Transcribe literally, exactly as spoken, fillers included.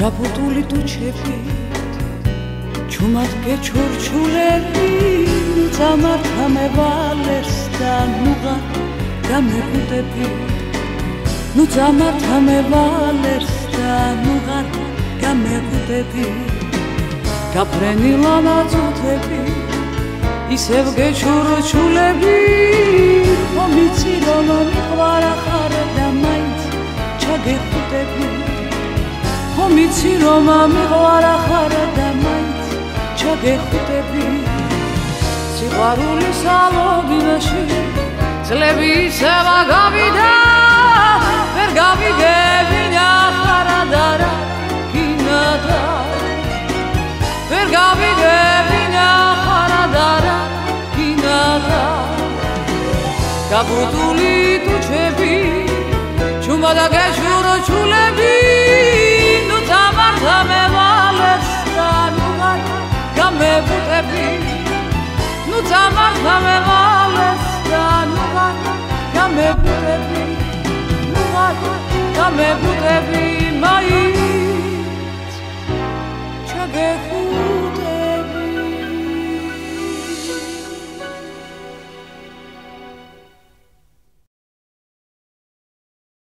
გაფუტული ტუჩებით ჩუმად გეჩურჩულები წამართა მევალერს და ნუღარ გამეგუტები ნუ წამართა მევალერს და ნუღარ გამეგუტები გაფრენილა ნაწუთები ისევ გეჩურჩულები მომიცი რომ მიყვარა ხარ და მაინც ჩაგეხუტები მომიცი რომ მიყვარა ხარ და მაინც ჩაგეხუტები სიყვარულის ალოდინაში წლები ისევ გავიდა ვერ გავიგებინა ხარა და რა გინადა ვერ გავიგებინა ხარა და რა გინადა გაფუტული ტუჩები ჩუმად და გეჩურჩულები ნუ წამართა მევალერს და ნუღარ გამეგუტები ნუ წამართა მევალერს და ნუღარ გამეგუტები ნუღარ გამეგუტები მაინც ჩაგეხუტები